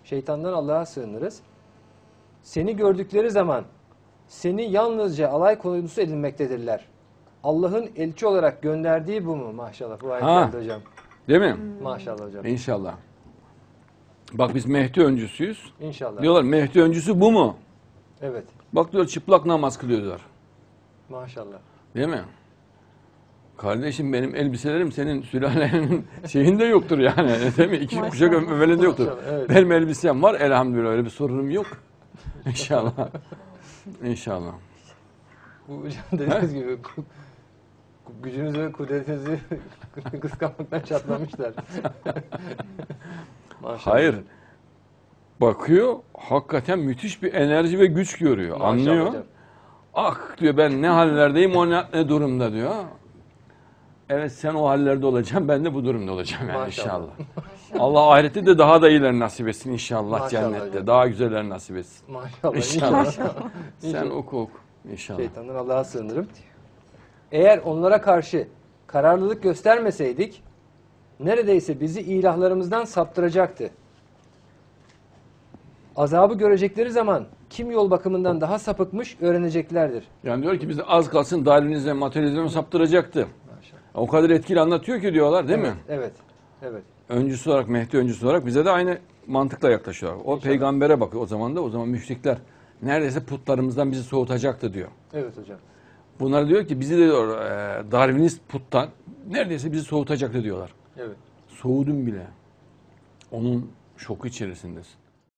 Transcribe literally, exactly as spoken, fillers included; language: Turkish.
Şeytandan Allah'a sığınırız. Seni gördükleri zaman seni yalnızca alay konusu edinmektedirler. Allah'ın elçi olarak gönderdiği bu mu? Maşallah. Bu ayet Ha. geldi hocam. Değil mi? Maşallah hocam. İnşallah. Bak biz Mehdi öncüsüyüz. İnşallah. Diyorlar Mehdi öncüsü bu mu? Evet. Bak diyor çıplak namaz kılıyorlar. Maşallah. Değil mi? Kardeşim benim elbiselerim senin sülalenin şeyinde yoktur yani. Değil mi? İki kuşak evvelinde yoktur. Maşallah, evet. Benim elbisem var elhamdülillah, öyle bir sorunum yok. İnşallah. İnşallah. Bu hocam dediğiniz gibi gücünüzü ve kudretinizi kıskanmaktan çatlamışlar. Maşallah. Hayır. Bakıyor, hakikaten müthiş bir enerji ve güç görüyor. Maşallah Anlıyor. hocam. Ah diyor, ben ne hallerdeyim, o ne, ne durumda diyor. Evet, sen o hallerde olacaksın, ben de bu durumda olacağım yani Maşallah. inşallah. Allah ahirette de daha da iyiler nasip etsin inşallah, Maşallah cennette. hocam. Daha güzeller nasip etsin. Maşallah. İnşallah. İnşallah. Sen oku oku inşallah. Şeytandan Allah'a sığınırım. Eğer onlara karşı kararlılık göstermeseydik neredeyse bizi ilahlarımızdan saptıracaktı. Azabı görecekleri zaman kim yol bakımından daha sapıkmış öğreneceklerdir. Yani diyor ki bizi az kalsın Darwinizme, materyalizme saptıracaktı. Maşallah. O kadar etkili anlatıyor ki diyorlar, değil evet, mi? Evet. Evet. Öncüsü olarak, Mehdi öncüsü olarak bize de aynı mantıkla yaklaşıyorlar. O İnşallah. peygambere bakıyor o zaman da, o zaman müşrikler neredeyse putlarımızdan bizi soğutacaktı diyor. Evet hocam. Bunlar diyor ki bizi de diyor, e, Darwinist puttan neredeyse bizi soğutacaktı diyorlar. Evet. Soğudun bile. Onun şoku içerisindesin.